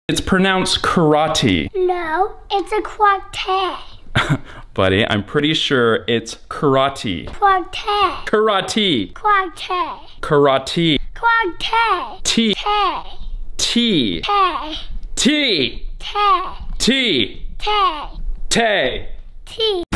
It's pronounced karate. No, it's a karate. Buddy, I'm pretty sure it's karate. Karate. Karate. Karate. Karate. Karate. T. T. T. T. T. T. T. T. Tay. T.